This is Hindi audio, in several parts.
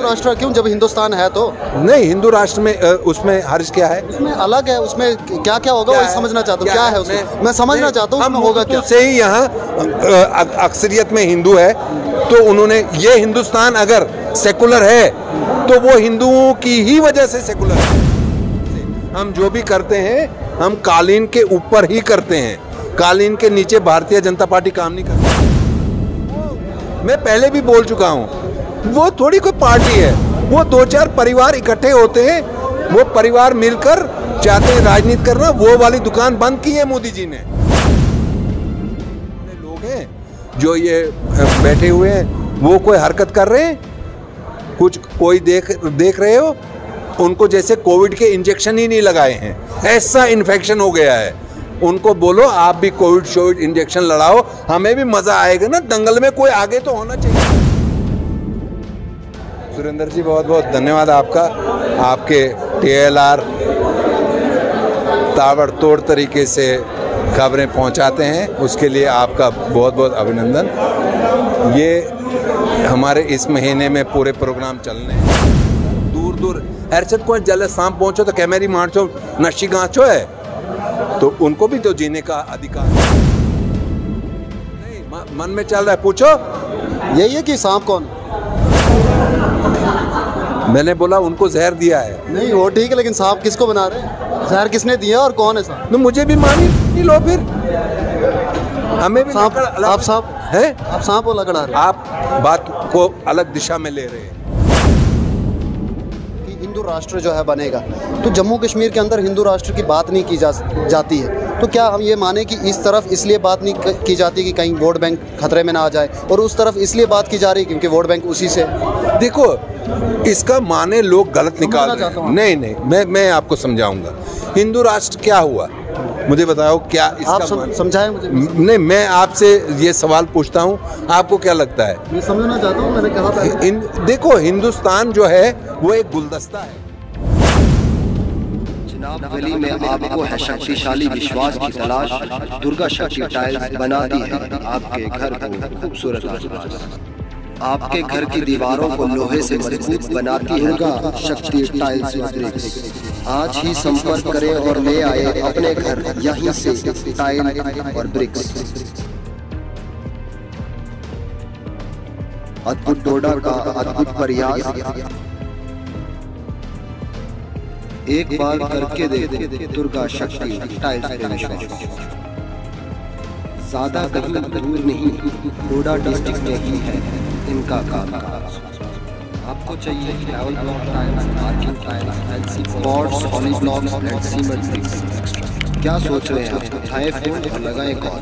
राष्ट्र क्यों, जब हिंदुस्तान है तो? नहीं, हिंदू राष्ट्र में उसमें हर्ज क्या है? उसमें अलग है, उसमें क्या क्या होगा वही समझना चाहता हूँ। क्या है उसमें, मैं समझना चाहता हूँ उसमें होगा क्या। से ही यहाँ अक्सरियत में हिंदू है, तो उन्होंने ये हिंदुस्तान अगर सेकुलर है तो वो हिंदुओं की ही वजह से सेकुलर है। हम जो भी करते हैं हम कालीन के ऊपर ही करते हैं, कालीन के नीचे भारतीय जनता पार्टी काम नहीं करती। मैं पहले भी बोल चुका हूँ, वो थोड़ी कोई पार्टी है, वो 2-4 परिवार इकट्ठे होते हैं, वो परिवार मिलकर चाहते हैं राजनीति करना। वो वाली दुकान बंद की है मोदी जी ने। लोग हैं जो ये बैठे हुए हैं, वो कोई हरकत कर रहे हैं, कुछ कोई देख रहे हो, उनको जैसे कोविड के इंजेक्शन ही नहीं लगाए हैं, ऐसा इन्फेक्शन हो गया है। उनको बोलो आप भी कोविड इंजेक्शन लड़ाओ, हमें भी मजा आएगा ना। दंगल में कोई आगे तो होना चाहिए। सुरेंद्र जी बहुत बहुत धन्यवाद आपका। आपके TLR ताबड़तोड़ तरीके से खबरें पहुंचाते हैं, उसके लिए आपका बहुत बहुत अभिनंदन। ये हमारे इस महीने में पूरे प्रोग्राम चलने हैं। दूर दूर हरचत को जल शाम पहुंचो तो कैमेरी मार्चो नशी गांचो है, तो उनको भी तो जीने का अधिकार नहीं। मन में चल रहा है, पूछो। यही है कि सांप कौन? मैंने बोला उनको जहर दिया है। नहीं वो ठीक है, लेकिन सांप किसको बना रहे हैं? जहर किसने दिया और कौन है सांप? तो मुझे भी मानी लो फिर, हमें भी सांप। आप सांप है, आप सांप वाला लगा रहे हैं। आप बात को अलग दिशा में ले रहे हैं। हिंदू राष्ट्र जो है बनेगा तो जम्मू कश्मीर के अंदर हिंदू राष्ट्र की बात नहीं की जाती है, तो क्या हम ये माने कि इस तरफ इसलिए बात नहीं की जाती कि कहीं वोट बैंक खतरे में ना आ जाए, और उस तरफ इसलिए बात की जा रही है क्योंकि वोट बैंक उसी से। देखो, इसका माने लोग गलत निकाल रहे हैं। नहीं, मैं आपको समझाऊंगा। हिंदू राष्ट्र क्या हुआ, मुझे बताओ क्या इसका आप समझाएं मुझे। नहीं, मैं आपसे ये सवाल पूछता हूँ, आपको क्या लगता है? मैं समझना चाहता हूँ, मैंने कहा था। देखो, हिंदुस्तान जो है वो एक गुलदस्ता है। जनाब वली में आपको है शक्तिशाली विश्वास की तलाश, दुर्गा शक्ति टाइल्स बनाती है आपके घर को खूबसूरत। आपके घर की दीवारों को लोहे से मजबूत बनाती है दुर्गा शक्ति टाइल्स ब्रिक्स। आज ही संपर्क करें और ले आए अपने घर यहीं से टाइल और ब्रिक्स। अद्भुत डोडा का अद्भुत प्रयास, एक बार करके देखो दुर्गा शक्ति टाइल्स पे विश्वास। ज्यादा कहीं दूर नहीं, डोडा डिस्ट्रिक्ट में ही है इनका काम। आपको चाहिए travel block tiles, parking tiles, LC boards, solid blocks, red cement bricks. क्या सोच रहे हैं? उठाएं फोन और लगाएं कॉल।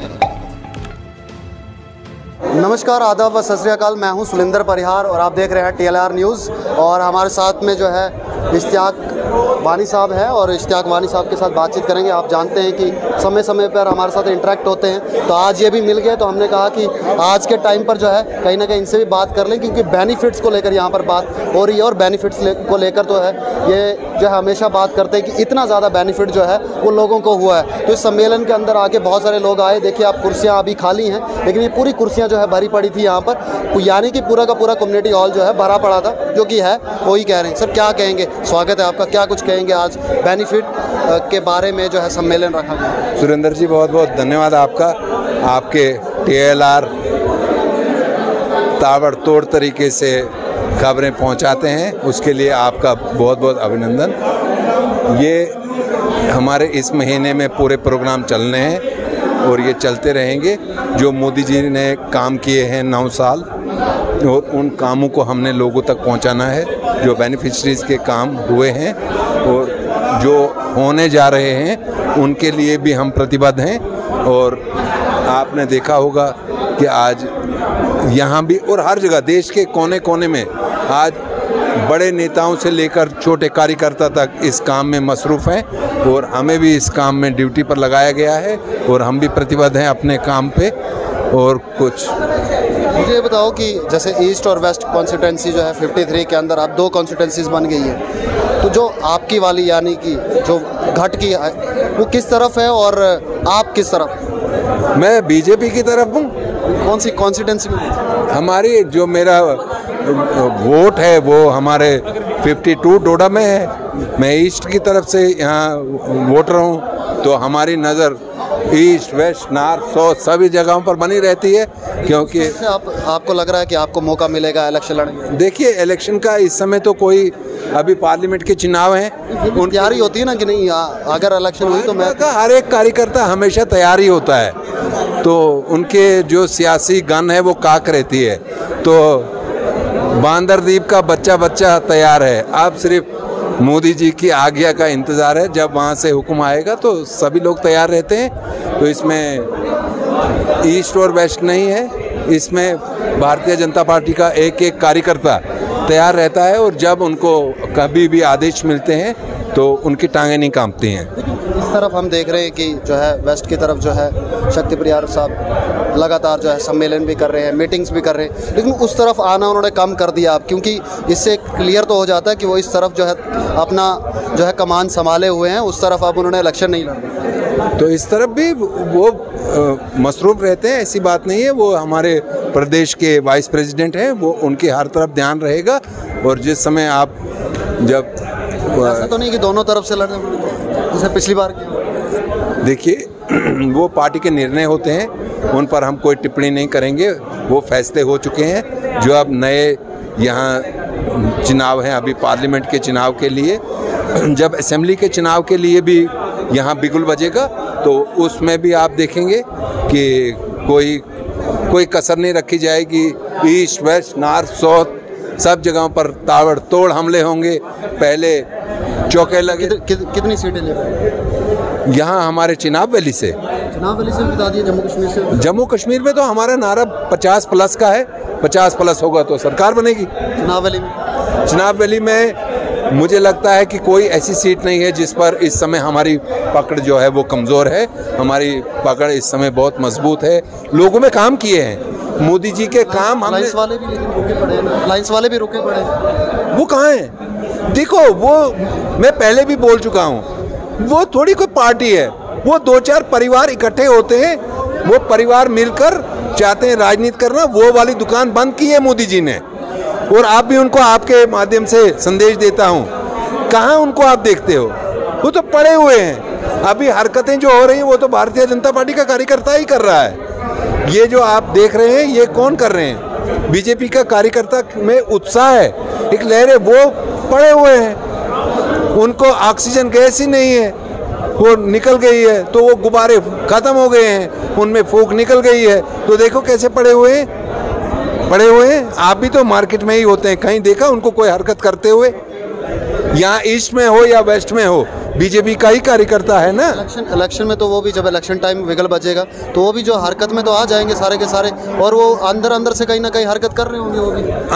नमस्कार, आदाब व सत श्री अकाल। मैं हूं सुरेंद्र परिहार और आप देख रहे हैं TLR न्यूज़। और हमारे साथ में जो है इश्तियाक वानी साहब है, और इश्तियाक वानी साहब के साथ बातचीत करेंगे। आप जानते हैं कि समय समय पर हमारे साथ इंटरेक्ट होते हैं, तो आज ये भी मिल गए, तो हमने कहा कि आज के टाइम पर जो है कहीं ना कहीं इनसे भी बात कर लें, क्योंकि बेनिफिट्स को लेकर यहाँ पर बात हो रही है। और बेनिफिट्स को लेकर तो है ये जो है हमेशा बात करते हैं कि इतना ज़्यादा बेनिफिट जो है वो लोगों को हुआ है। तो इस सम्मेलन के अंदर आके बहुत सारे लोग आए। देखिए आप, कुर्सियाँ अभी खाली हैं, लेकिन ये पूरी कुर्सियाँ जो है भरी पड़ी थी यहाँ पर, यानी कि पूरा का पूरा कम्युनिटी हॉल जो है भरा पड़ा था, जो कि है वही कह रहे हैं। सर क्या कहेंगे, स्वागत है आपका, क्या कुछ कहेंगे आज बेनिफिट के बारे में जो है सम्मेलन रखा गया? सुरेंद्र जी बहुत बहुत धन्यवाद आपका। आपके TLR ताबड़तोड़ तरीके से खबरें पहुंचाते हैं, उसके लिए आपका बहुत बहुत अभिनंदन। ये हमारे इस महीने में पूरे प्रोग्राम चलने हैं और ये चलते रहेंगे। जो मोदी जी ने काम किए हैं 9 साल, और उन कामों को हमने लोगों तक पहुंचाना है। जो बेनिफिशरीज के काम हुए हैं और जो होने जा रहे हैं, उनके लिए भी हम प्रतिबद्ध हैं। और आपने देखा होगा कि आज यहाँ भी और हर जगह देश के कोने कोने में आज बड़े नेताओं से लेकर छोटे कार्यकर्ता तक इस काम में मसरूफ़ हैं, और हमें भी इस काम में ड्यूटी पर लगाया गया है और हम भी प्रतिबद्ध हैं अपने काम पे। और कुछ मुझे बताओ कि जैसे ईस्ट और वेस्ट कॉन्स्टिट्यूंसी जो है 53 के अंदर अब 2 कॉन्स्टिट्यूंसीज बन गई है, तो जो आपकी वाली यानी कि जो घट की है वो किस तरफ है और आप किस तरफ? मैं बीजेपी की तरफ हूँ। कौन सी कॉन्स्टिट्यूंसी में? हमारी जो मेरा वोट है वो हमारे 52 डोडा में है। मैं ईस्ट की तरफ से यहाँ वोटर हूँ, तो हमारी नज़र ईस्ट, वेस्ट, नॉर्थ, साउथ सभी जगहों पर बनी रहती है, क्योंकि आपको लग रहा है कि आपको मौका मिलेगा इलेक्शन लड़ने? देखिए, इलेक्शन का इस समय तो कोई, अभी पार्लियामेंट के चुनाव हैं, उन तैयारी होती है ना कि नहीं, अगर इलेक्शन हुई तो मैं हर एक कार्यकर्ता हमेशा तैयारी होता है, तो उनके जो सियासी गन है वो काक रहती है। तो बांदरदीप का बच्चा बच्चा तैयार है, अब सिर्फ मोदी जी की आज्ञा का इंतज़ार है। जब वहाँ से हुक्म आएगा तो सभी लोग तैयार रहते हैं। तो इसमें ईस्ट और वेस्ट नहीं है, इसमें भारतीय जनता पार्टी का एक एक कार्यकर्ता तैयार रहता है, और जब उनको कभी भी आदेश मिलते हैं तो उनकी टांगें नहीं कांपती हैं। इस तरफ हम देख रहे हैं कि जो है वेस्ट की तरफ जो है शक्ति प्रयार साहब लगातार जो है सम्मेलन भी कर रहे हैं, मीटिंग्स भी कर रहे हैं, लेकिन उस तरफ आना उन्होंने कम कर दिया अब, क्योंकि इससे क्लियर तो हो जाता है कि वो इस तरफ जो है अपना जो है कमान संभाले हुए हैं, उस तरफ अब उन्होंने इलेक्शन नहीं लड़ा। तो इस तरफ भी वो मसरूफ रहते हैं, ऐसी बात नहीं है। वो हमारे प्रदेश के वाइस प्रेसिडेंट हैं, वो उनके हर तरफ ध्यान रहेगा। और जिस समय आप जब ऐसा तो नहीं कि दोनों तरफ से लड़ने जैसे पिछली बार किया? देखिए, वो पार्टी के निर्णय होते हैं, उन पर हम कोई टिप्पणी नहीं करेंगे। वो फैसले हो चुके हैं। जो अब नए यहाँ चुनाव हैं, अभी पार्लियामेंट के चुनाव के लिए, जब असेंबली के चुनाव के लिए भी यहाँ बिगुल बजेगा, तो उसमें भी आप देखेंगे कि कोई कसर नहीं रखी जाएगी। ईस्ट, वेस्ट, नॉर्थ, साउथ सब जगहों पर ताबड़तोड़ हमले होंगे। पहले चौके लगे। कितनी सीटें ले पाए यहाँ हमारे चिनाब वैली से? चिनाब वैली से बता दिए, जम्मू कश्मीर से? जम्मू कश्मीर में तो हमारा नारा 50+ का है, 50+ होगा तो सरकार बनेगी। चिनाब वैली में मुझे लगता है कि कोई ऐसी सीट नहीं है जिस पर इस समय हमारी पकड़ जो है वो कमज़ोर है। हमारी पकड़ इस समय बहुत मजबूत है। लोगों में काम किए हैं मोदी जी के काम। अलायंस वाले भी लेकिन रुके पड़े हैं, अलायंस वाले भी रुके पड़े हैं। वो कहाँ हैं? देखो, वो मैं पहले भी बोल चुका हूँ, वो थोड़ी कोई पार्टी है। वो 2-4 परिवार इकट्ठे होते हैं, वो परिवार मिलकर चाहते हैं राजनीति करना। वो वाली दुकान बंद की है मोदी जी ने, और आप भी उनको आपके माध्यम से संदेश देता हूँ, कहाँ उनको आप देखते हो? वो तो पड़े हुए हैं। अभी हरकतें जो हो रही हैं वो तो भारतीय जनता पार्टी का कार्यकर्ता ही कर रहा है। ये जो आप देख रहे हैं ये कौन कर रहे हैं? बीजेपी का कार्यकर्ता में उत्साह है, एक लहर है। वो पड़े हुए हैं, उनको ऑक्सीजन गैस ही नहीं है, वो निकल गई है, तो वो गुब्बारे खत्म हो गए हैं, उनमें फूंक निकल गई है। तो देखो कैसे पड़े हुए हैं। आप भी तो मार्केट में ही होते हैं, कहीं देखा उनको कोई हरकत करते हुए? यहाँ ईस्ट में हो या वेस्ट में हो, बीजेपी का ही कार्यकर्ता है ना। इलेक्शन में तो वो भी जब इलेक्शन टाइम विगल बजेगा तो वो भी जो हरकत में तो आ जाएंगे सारे के सारे, और वो अंदर से कहीं ना कहीं हरकत कर रहे होंगे। वो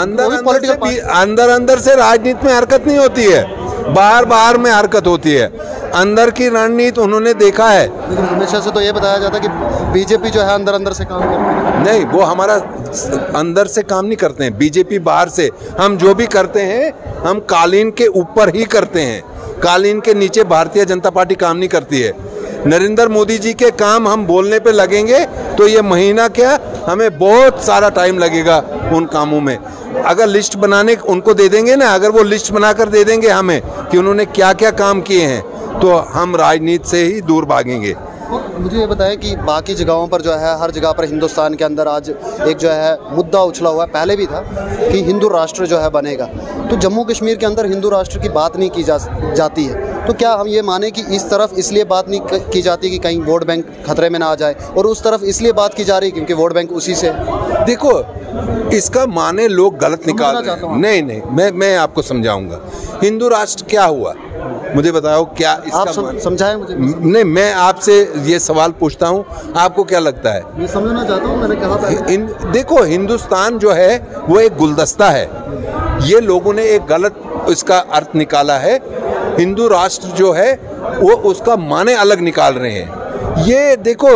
भी अंदर से राजनीति में हरकत नहीं होती है, बाहर में हरकत होती है। अंदर की रणनीति उन्होंने देखा है। लेकिन हमेशा से तो ये बताया जाता है कि बीजेपी जो है अंदर से काम करती है। नहीं, वो हमारा अंदर से काम नहीं करते हैं, बीजेपी बाहर से। हम जो भी करते हैं हम कालीन के ऊपर ही करते हैं, कालीन के नीचे भारतीय जनता पार्टी काम नहीं करती है। नरेंद्र मोदी जी के काम हम बोलने पे लगेंगे तो ये महीना क्या, हमें बहुत सारा टाइम लगेगा उन कामों में। अगर लिस्ट बनाने उनको दे देंगे ना, अगर वो लिस्ट बनाकर दे देंगे हमें कि उन्होंने क्या क्या काम किए हैं, तो हम राजनीति से ही दूर भागेंगे। मुझे ये बताएं कि बाकी जगहों पर जो है, हर जगह पर हिंदुस्तान के अंदर आज एक जो है मुद्दा उछला हुआ है, पहले भी था कि हिंदू राष्ट्र जो है बनेगा। तो जम्मू कश्मीर के अंदर हिंदू राष्ट्र की बात नहीं की जाती है, तो क्या हम ये माने कि इस तरफ इसलिए बात नहीं की जाती कि कहीं वोट बैंक खतरे में ना आ जाए, और उस तरफ इसलिए बात की जा रही क्योंकि वोट बैंक उसी से? देखो, इसका माने लोग गलत निकाल रहे हैं। नहीं, मैं आपको समझाऊंगा। हिंदू राष्ट्र क्या हुआ, मुझे बताओ क्या इसका? आप समझाएं मुझे। नहीं, मैं आपसे ये सवाल पूछता हूँ, आपको क्या लगता है? मैं समझना चाहता हूँ, मैंने कहा देखो, हिंदुस्तान जो है वो एक गुलदस्ता है। ये लोगों ने एक गलत इसका अर्थ निकाला है। हिंदू राष्ट्र जो है वो उसका माने अलग निकाल रहे हैं। ये देखो,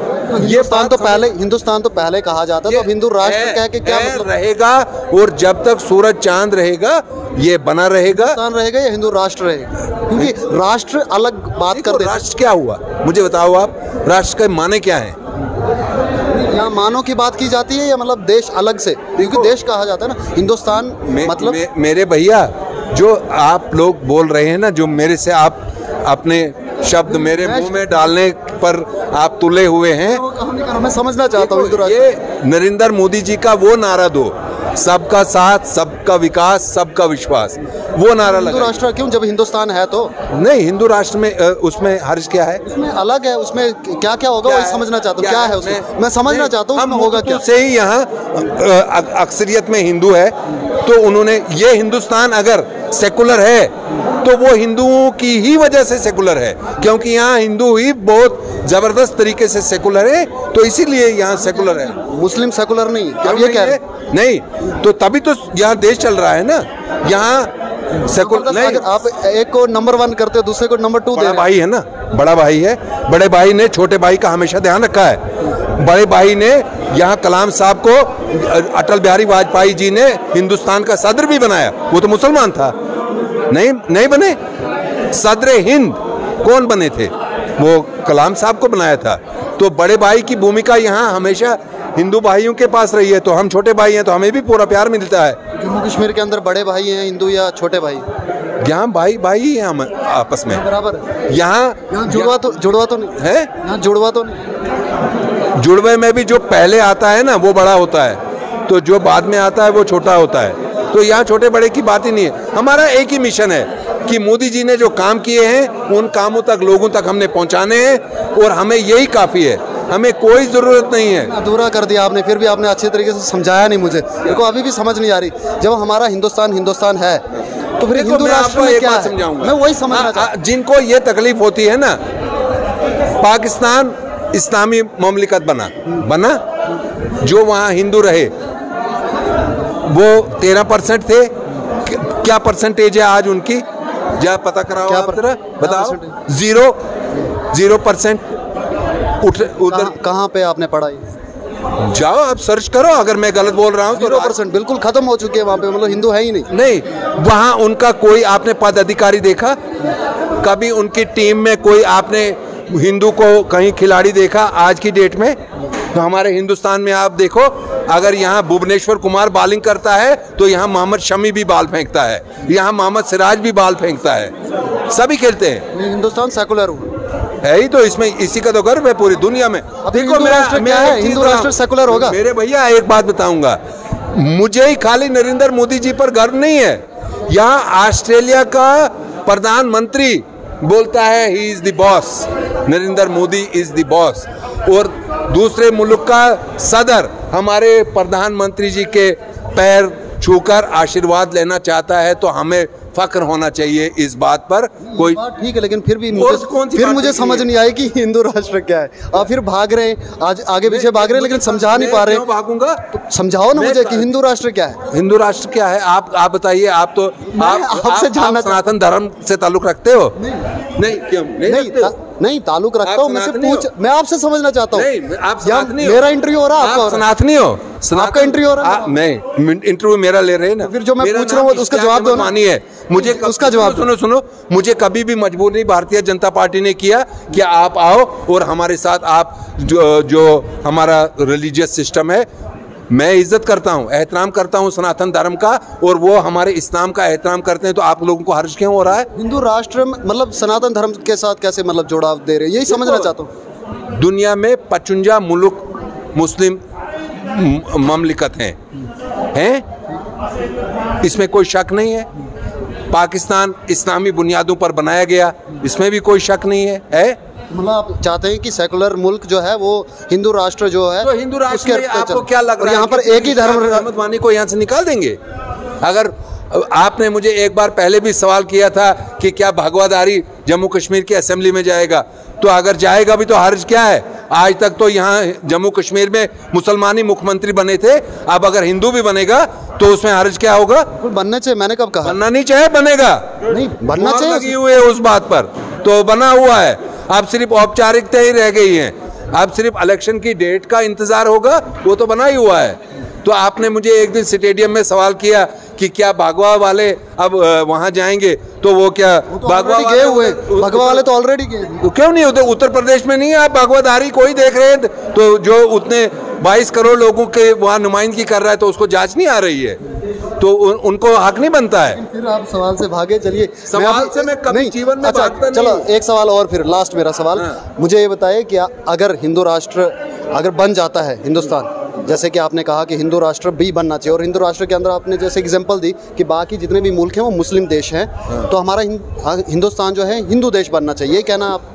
हिंदुस्तान तो पहले कहा जाता था, अब हिंदू राष्ट्र कह के क्या मतलब रहेगा? और जब तक सूरज चांद रहेगा ये बना रहेगा। हिंदुस्तान रहेगा या हिंदू राष्ट्र रहेगा? क्योंकि राष्ट्र अलग बात कर दे। राष्ट्र क्या हुआ मुझे बताओ आप, राष्ट्र के माने क्या है? यहाँ मानव की बात की जाती है या मतलब देश अलग से, क्योंकि देश कहा जाता है ना हिंदुस्तान मतलब मेरे भैया जो आप लोग बोल रहे हैं ना, जो मेरे से आप अपने शब्द मेरे मुंह में डालने पर आप तुले हुए हैं, मैं समझना चाहता हूँ। ये नरेंद्र मोदी जी का वो नारा दो, सबका साथ, सबका विकास, सबका विश्वास, वो नारा लगा। हिंदू राष्ट्र क्यों, जब हिंदुस्तान है तो? नहीं, हिंदू राष्ट्र में उसमें हर्ज क्या है? उसमें अलग है, उसमें क्या क्या होगा वही समझना चाहता हूँ। क्या है उसमें, मैं समझना चाहता हूँ उसमें होगा क्या। से ही यहाँ अक्सरियत में हिंदू है, तो उन्होंने ये हिंदुस्तान अगर सेकुलर है तो वो हिंदुओं की ही वजह से सेकुलर है, क्योंकि यहाँ हिंदू ही बहुत जबरदस्त तरीके से सेकुलर है, तो इसीलिए यहाँ सेकुलर है। मुस्लिम सेकुलर नहीं, क्या ये कह रहे? नहीं, तो तभी तो यहाँ देश चल रहा है ना। यहाँ सेकुलर नहीं, आप एक को नंबर 1 करते हो, दूसरे को नंबर 2 बड़ा भाई है ना, बड़ा भाई है, बड़े भाई ने छोटे भाई का हमेशा ध्यान रखा है। बड़े भाई ने यहाँ कलाम साहब को अटल बिहारी वाजपेयी जी ने हिंदुस्तान का सदर भी बनाया, वो तो मुसलमान था। नहीं बने सदर हिंद कौन बने थे? वो कलाम साहब को बनाया था। तो बड़े भाई की भूमिका यहाँ हमेशा हिंदू भाइयों के पास रही है, तो हम छोटे भाई हैं तो हमें भी पूरा प्यार मिलता है। जम्मू कश्मीर के अंदर बड़े भाई हैं हिंदू या छोटे भाई? यहाँ भाई ही हैं हम आपस में बराबर। यहाँ जुड़वा तो नहीं है, यहाँ जुड़वा तो नहीं। जुड़वे में भी जो पहले आता है ना वो बड़ा होता है, तो जो बाद में आता है वो छोटा होता है। तो यहाँ छोटे बड़े की बात ही नहीं है। हमारा एक ही मिशन है कि मोदी जी ने जो काम किए हैं उन कामों तक, लोगों तक हमने पहुँचाने हैं, और हमें यही काफ़ी है, हमें कोई ज़रूरत नहीं है। अधूरा कर दिया आपने, फिर भी आपने अच्छे तरीके से समझाया नहीं मुझे, मेरे को अभी भी समझ नहीं आ रही। जब हमारा हिंदुस्तान है तो फिर हिंदू राष्ट्र में क्या समझाऊंगा मैं, वही समझना चाहता हूं। जिनको ये तकलीफ होती है ना, पाकिस्तान इस्लामी ममलिकत बना, जो वहाँ हिंदू रहे वो 13% थे। क्या परसेंटेज है आज उनकी, जा पता कराओ, बताओ। 0% उधर कहाँ पे आपने पढ़ाई? जाओ आप सर्च करो, अगर मैं गलत बोल रहा हूँ तो। 0% बिल्कुल खत्म हो चुके हैं वहाँ पे, मतलब हिंदू है ही नहीं। वहाँ उनका कोई आपने पद अधिकारी देखा? कभी उनकी टीम में कोई आपने हिंदू को कहीं खिलाड़ी देखा आज की डेट में? तो हमारे हिंदुस्तान में आप देखो, अगर यहाँ भुवनेश्वर कुमार बॉलिंग करता है तो यहाँ मोहम्मद शमी भी बॉल फेंकता है, यहाँ मोहम्मद सिराज भी बॉल फेंकता है, सभी खेलते हैं। हिंदुस्तान सेकुलर है ही, तो इसमें इसी का तो गर्व है पूरी दुनिया में। हिंदू राष्ट्र सेकुलर होगा। मेरे भैया एक बात बताऊंगा, मुझे ही खाली नरेंद्र मोदी जी पर गर्व नहीं है। यहाँ ऑस्ट्रेलिया का प्रधानमंत्री बोलता है he is the boss, Narendra Modi is the boss, और दूसरे मुल्क का सदर हमारे प्रधानमंत्री जी के पैर छूकर आशीर्वाद लेना चाहता है, तो हमें फख्र होना चाहिए इस बात पर। कोई ठीक है, लेकिन फिर भी मुझे समझ नहीं आई कि हिंदू राष्ट्र क्या है। आप फिर भाग रहे हैं, आज आगे पीछे भाग रहे हैं, लेकिन समझा नहीं पा रहे। क्यों भागूंगा? तो समझाओ ना मुझे कि हिंदू राष्ट्र क्या है। हिंदू राष्ट्र क्या है आप बताइए। आप तो आपसे जानना, सनातन धर्म से ताल्लुक रखते हो? नहीं, क्यों नहीं ताल्लुक रखता हूँ, मैं आपसे समझना चाहता हूँ। आप सनातनी हो, मेरा इंटरव्यू हो रहा है, आप सनातनी हो, आपका इंटरव्यू हो रहा है। नहीं, इंटरव्यू मेरा ले रहे हैं ना, फिर जो मैं पूछ रहा हूँ उसका जवाब दो। मानिए मुझे उसका जवाब सुनो। मुझे कभी भी मजबूर नहीं भारतीय जनता पार्टी ने किया कि आप आओ और हमारे साथ आप जो हमारा रिलीजियस सिस्टम है, मैं इज्जत करता हूँ, एहतराम करता हूँ सनातन धर्म का, और वो हमारे इस्लाम का एहतराम करते हैं, तो आप लोगों को हर्ज क्यों हो रहा है? हिंदू राष्ट्र मतलब सनातन धर्म के साथ कैसे मतलब जोड़ाव दे रहे हैं, यही समझना चाहता हूँ। दुनिया में 55 मुल्क मुस्लिम ममलिकत हैं, इसमें कोई शक नहीं है। पाकिस्तान इस्लामी बुनियादों पर बनाया गया, इसमें भी कोई शक नहीं है। मतलब आप चाहते हैं कि सेकुलर मुल्क जो है वो हिंदू राष्ट्र जो है, तो हिंदू राष्ट्र में आपको क्या लग रहा है? यहाँ पर एक ही धर्म वानी को यहाँ से निकाल देंगे? अगर आपने मुझे एक बार पहले भी सवाल किया था कि क्या भगवाधारी जम्मू कश्मीर की असेंबली में जाएगा, तो अगर जाएगा भी तो हर्ज क्या है? आज तक तो यहाँ जम्मू कश्मीर में मुसलमानी मुख्यमंत्री बने थे, अब अगर हिंदू भी बनेगा तो उसमें हर्ज क्या होगा? बनना चाहिए, मैंने कब कहा? बनना नहीं चाहिए, बनेगा नहीं, बनना चाहिए। लगी हुई है उस बात पर, तो बना हुआ है। अब सिर्फ औपचारिकता ही रह गई है, अब सिर्फ इलेक्शन की डेट का इंतजार होगा, वो तो बना ही हुआ है। तो आपने मुझे एक दिन स्टेडियम में सवाल किया कि क्या भागवा वाले अब वहाँ जाएंगे तो वो क्या भागवा गए हुए, भागवा वाले तो ऑलरेडी गए। तो क्यों नहीं होते? उत्तर प्रदेश में नहीं है आप भागवाधारी कोई देख रहे हैं? तो जो उतने 22 करोड़ लोगों के वहाँ नुमाइंदगी कर रहा है तो उसको जांच नहीं आ रही है, तो उनको हक नहीं बनता है। फिर आप सवाल से भागे, चलिए सवाल से मैं कभी जीवन में भागता नहीं। चलो एक सवाल और, फिर लास्ट मेरा सवाल, मुझे ये बताइए कि अगर हिंदू राष्ट्र अगर बन जाता है हिंदुस्तान, जैसे कि आपने कहा कि हिंदू राष्ट्र भी बनना चाहिए, और हिंदू राष्ट्र के अंदर आपने जैसे एग्जांपल दी कि बाकी जितने भी मुल्क हैं वो मुस्लिम देश हैं, तो हमारा हिंदुस्तान जो है हिंदू देश बनना चाहिए, ये कहना आप?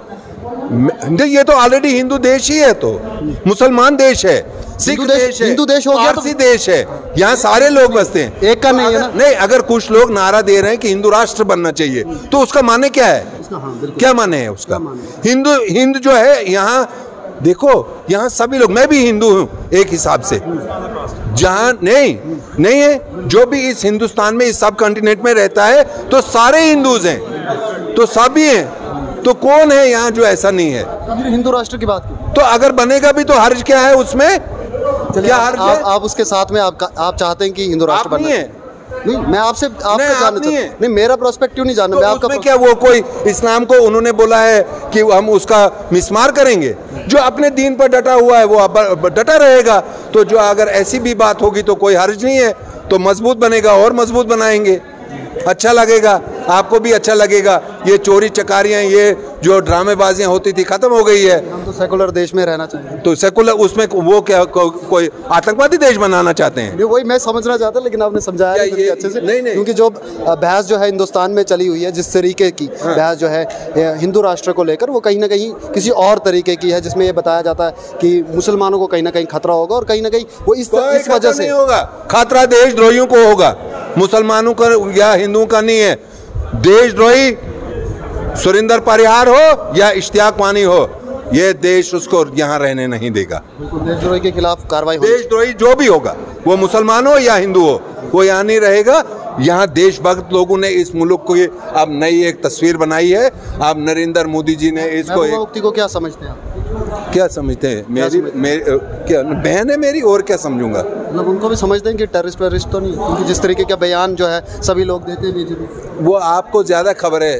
ये तो ऑलरेडी हिंदू देश ही है, तो मुसलमान देश है, सिख देश है, हिंदू देश हो गया, पारसी देश है, यहाँ सारे लोग बसते हैं, एक का नहीं है ना? नहीं, अगर कुछ लोग नारा दे रहे हैं कि हिंदू राष्ट्र बनना चाहिए तो उसका माने क्या है? क्या माने है उसका? हिंदू जो है यहाँ देखो, यहाँ सभी लोग, मैं भी हिंदू हूँ एक हिसाब से, जहाँ नहीं है, जो भी इस हिंदुस्तान में इस सब कॉन्टिनेंट में रहता है तो सारे हिंदूज हैं, तो सभी हैं, तो कौन है यहाँ जो ऐसा नहीं है? हिंदू राष्ट्र की बात की, तो अगर बनेगा भी तो हर्ज क्या है उसमें? क्या हर्ज है? आप उसके साथ में आप चाहते हैं कि हिंदू राष्ट्र बनना है? नहीं, मैं आपसे आपका जानना चाहता हूँ। नहीं, मेरा प्रोस्पेक्टिव नहीं जानना, तो मैं आपका उसमें क्या वो कोई इस्लाम को उन्होंने बोला है कि हम उसका मिसमार करेंगे? जो अपने दीन पर डटा हुआ है वो अब डटा रहेगा, तो जो अगर ऐसी भी बात होगी तो कोई हर्ज नहीं है, तो मजबूत बनेगा और मजबूत बनाएंगे, अच्छा लगेगा, आपको भी अच्छा लगेगा। ये चोरी चकारियां, ये जो ड्रामेबाजियां होती थी खत्म हो गई है। हम तो सेकुलर देश में रहना चाहते हैं, तो सेकुलर उसमें वो क्या कोई आतंकवादी देश बनाना चाहते हैं? वही मैं समझना चाहता, लेकिन आपने समझाया नहीं अच्छे से। नहीं, क्योंकि जो बहस जो है हिंदुस्तान में चली हुई है, जिस तरीके की बहस जो है हिंदू राष्ट्र को लेकर, वो कहीं ना कहीं किसी और तरीके की है, जिसमें ये बताया जाता है कि मुसलमानों को कहीं ना कहीं खतरा होगा, और कहीं ना कहीं वो इस वजह से होगा। खतरा देशद्रोहियों को होगा, मुसलमानों का या हिंदुओं का नहीं है। देशद्रोही सुरिंदर परिहार हो या इश्तियाक वानी हो, ये देश उसको यहाँ रहने नहीं देगा। देशद्रोही के खिलाफ कार्रवाई होगी। देशद्रोही जो भी होगा, वो मुसलमान हो या हिंदू हो, वो यहाँ नहीं रहेगा। यहाँ देशभक्त लोगों ने इस मुल्क को अब नई एक तस्वीर बनाई है। अब नरेंद्र मोदी जी ने इसको उक्ति को क्या समझते हैं आप? क्या समझते हैं? मेरी क्या बहन है मेरी, और क्या समझूंगा? मतलब उनको भी समझते हैं कि टेररिस्ट तो नहीं, क्योंकि जिस तरीके का बयान जो है सभी लोग देते हैं बीजेपी। वो आपको ज़्यादा खबर है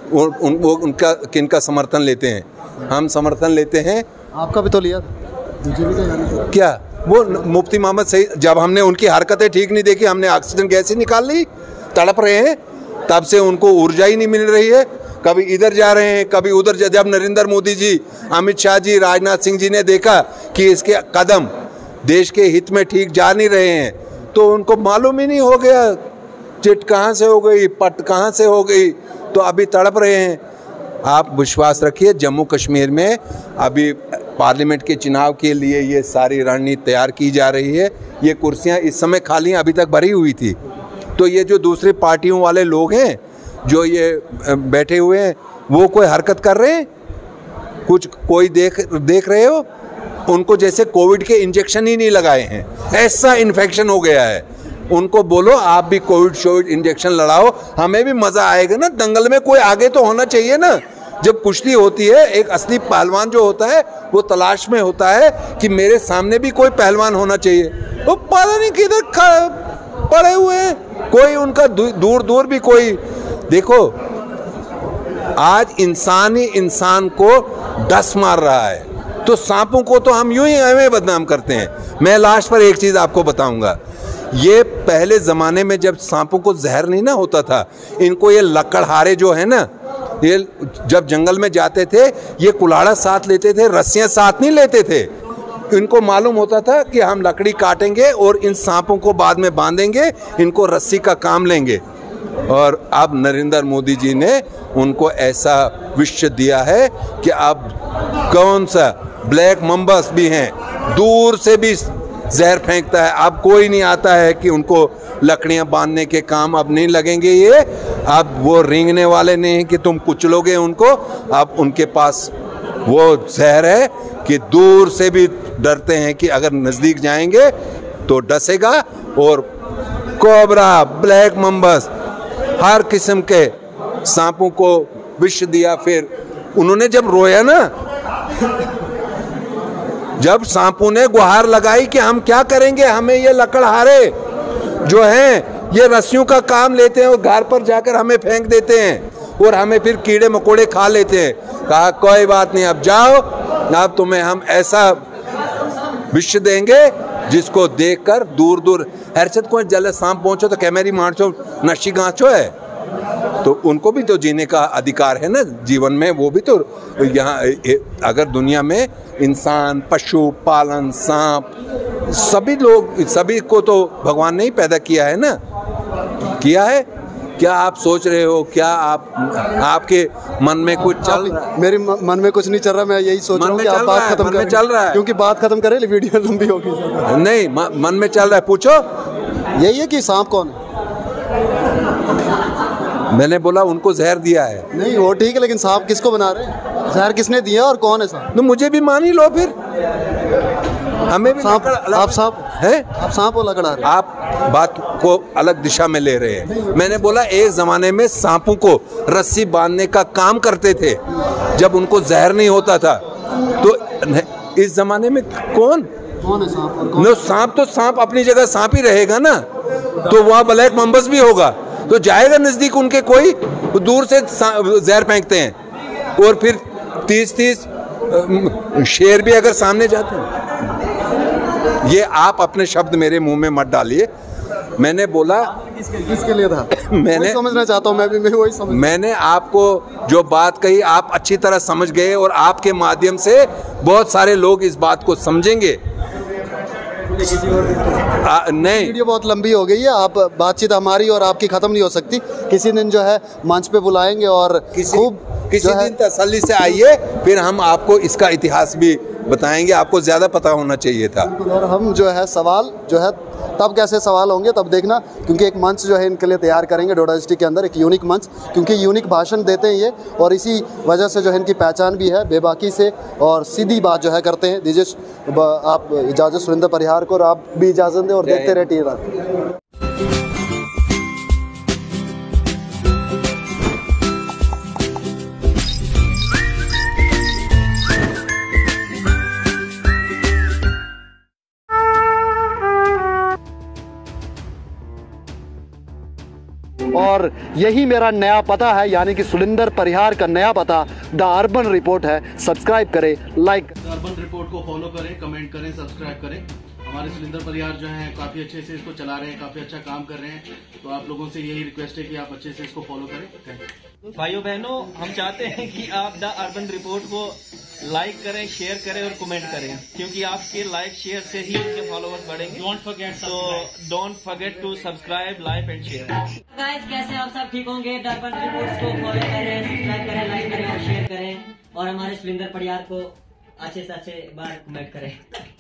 वो उनका किनका समर्थन लेते हैं। हम समर्थन लेते हैं, आपका भी तो लिया बीजेपी का, क्या वो मुफ्ती मोहम्मद सही, जब हमने उनकी हरकतें ठीक नहीं देखी, हमने ऑक्सीजन गैस ही निकाल ली, तड़प रहे हैं, तब से उनको ऊर्जा ही नहीं मिल रही है, कभी इधर जा रहे हैं कभी उधर जब नरेंद्र मोदी जी, अमित शाह जी, राजनाथ सिंह जी ने देखा कि इसके कदम देश के हित में ठीक जा नहीं रहे हैं, तो उनको मालूम ही नहीं हो गया चिट कहाँ से हो गई, पट कहाँ से हो गई, तो अभी तड़प रहे हैं। आप विश्वास रखिए, जम्मू कश्मीर में अभी पार्लियामेंट के चुनाव के लिए ये सारी रणनीति तैयार की जा रही है। ये कुर्सियां इस समय खाली अभी तक भरी हुई थी, तो ये जो दूसरी पार्टियों वाले लोग हैं जो ये बैठे हुए हैं, वो कोई हरकत कर रहे हैं, कुछ कोई देख रहे हो? उनको जैसे कोविड के इंजेक्शन ही नहीं लगाए हैं, ऐसा इन्फेक्शन हो गया है। उनको बोलो आप भी कोविड इंजेक्शन लड़ाओ, हमें भी मज़ा आएगा ना। दंगल में कोई आगे तो होना चाहिए ना। जब कुश्ती होती है, एक असली पहलवान जो होता है वो तलाश में होता है कि मेरे सामने भी कोई पहलवान होना चाहिए। वो पता नहीं किधर पड़े हुए हैं, कोई उनका दूर दूर भी कोई। देखो आज इंसान ही इंसान को डस मार रहा है, तो सांपों को तो हम यूं ही हमें बदनाम करते हैं। मैं लास्ट पर एक चीज़ आपको बताऊंगा, ये पहले ज़माने में जब सांपों को जहर नहीं ना होता था, इनको ये लकड़हारे जो है ना, ये जब जंगल में जाते थे ये कुल्हाड़ा साथ लेते थे, रस्सियाँ साथ नहीं लेते थे। इनको मालूम होता था कि हम लकड़ी काटेंगे और इन सांपों को बाद में बांधेंगे, इनको रस्सी का काम लेंगे। और अब नरेंद्र मोदी जी ने उनको ऐसा विश्व दिया है कि अब कौन सा ब्लैक मंबस भी हैं, दूर से भी जहर फेंकता है। अब कोई नहीं आता है कि उनको लकड़ियां बांधने के काम अब नहीं लगेंगे। ये अब वो रेंगने वाले नहीं हैं कि तुम कुचलोगे उनको, अब उनके पास वो जहर है कि दूर से भी डरते हैं कि अगर नज़दीक जाएंगे तो डसेगा। और कोबरा, ब्लैक मंबस, हर किस्म के सांपों को विष दिया। फिर उन्होंने जब रोया ना, जब सांपों ने गुहार लगाई कि हम क्या करेंगे, हमें ये लकड़हारे जो हैं ये रस्सियों का काम लेते हैं और घर पर जाकर हमें फेंक देते हैं और हमें फिर कीड़े मकोड़े खा लेते हैं। कहा कोई बात नहीं, अब जाओ, अब तुम्हें हम ऐसा विष देंगे जिसको देखकर दूर दूर हरचत को जल सांप पहुंचो तो कैमेरी मारचो नशी गांचो है। तो उनको भी तो जीने का अधिकार है ना जीवन में। वो भी तो यहाँ अगर दुनिया में इंसान, पशु पालन, सांप, सभी लोग, सभी को तो भगवान ने ही पैदा किया है ना, किया है। क्या आप सोच रहे हो, क्या आपके मन में कुछ चल रहा है? मेरे मन में कुछ नहीं चल रहा, मैं यही सोच रहा हूँ कि आप बात खत्म करें। चल रहा है क्योंकि बात खत्म करें, वीडियो लंबी होगी। नहीं, मन में चल रहा है, पूछो। यही है कि सांप कौन है? मैंने बोला उनको जहर दिया है। नहीं वो ठीक है, लेकिन सांप किसको बना रहे हैं? जहर किसने दिया और कौन है सांप? तो मुझे भी मान ही लो फिर, हमें भी सांप। आप सांप है, आप सांप वो लकड़ा रहे, आप बात को अलग दिशा में ले रहे हैं। मैंने बोला एक जमाने में सांपों को रस्सी बांधने का काम करते थे जब उनको जहर नहीं होता था। तो इस जमाने में कौन है सांप? नो, सांप तो सांप अपनी जगह सांप ही रहेगा ना। तो वहाँ ब्लैक मम्बस भी होगा तो जाएगा नजदीक उनके, कोई दूर से जहर फेंकते हैं। और फिर 30 शेर भी अगर सामने जाते हैं। ये आप अपने शब्द मेरे मुंह में मत डालिए। मैंने बोला किसके लिए था? मैंने समझना चाहता हूँ, मैं भी वही समझ। मैंने आपको जो बात कही आप अच्छी तरह समझ गए और आपके माध्यम से बहुत सारे लोग इस बात को समझेंगे। नहीं, वीडियो बहुत लंबी हो गई है, आप बातचीत हमारी और आपकी खत्म नहीं हो सकती। किसी दिन जो है मंच पे बुलाएंगे और किसी दिन तसल्ली से आइए, फिर हम आपको इसका इतिहास भी बताएंगे। आपको ज़्यादा पता होना चाहिए था। और हम जो है सवाल जो है तब कैसे सवाल होंगे तब देखना, क्योंकि एक मंच जो है इनके लिए तैयार करेंगे डोडा डिस्ट्रिक्ट के अंदर, एक यूनिक मंच, क्योंकि यूनिक भाषण देते हैं ये, और इसी वजह से जो है इनकी पहचान भी है, बेबाकी से और सीधी बात जो है करते हैं। दीजिए आप इजाज़त सुरेंद्र परिहार को, और आप भी इजाज़त दें और देखते रहे TLR। और यही मेरा नया पता है, यानी कि सुरेंद्र परिहार का नया पता द अर्बन रिपोर्ट है। सब्सक्राइब करें, लाइक द अर्बन रिपोर्ट को फॉलो करें, कमेंट करें, सब्सक्राइब करें। हमारे सुरेंद्र परिहार जो हैं काफ़ी अच्छे से इसको चला रहे हैं, काफ़ी अच्छा काम कर रहे हैं। तो आप लोगों से यही रिक्वेस्ट है कि आप अच्छे से इसको फॉलो करें। भाइयों बहनों, हम चाहते हैं कि आप द अर्बन रिपोर्ट को लाइक करें, शेयर करें और कमेंट करें, क्योंकि आपके लाइक शेयर से ही इनके फॉलोवर्स बढ़ेंगे। Don't forget to subscribe, like and share. Guys, कैसे आप सब ठीक होंगे? द अर्बन रिपोर्ट्स को फॉलो करें, सब्सक्राइब करें, लाइक करें और शेयर करें, और हमारे सुरेंद्र परिहार को अच्छे से अच्छे बार कमेंट करें।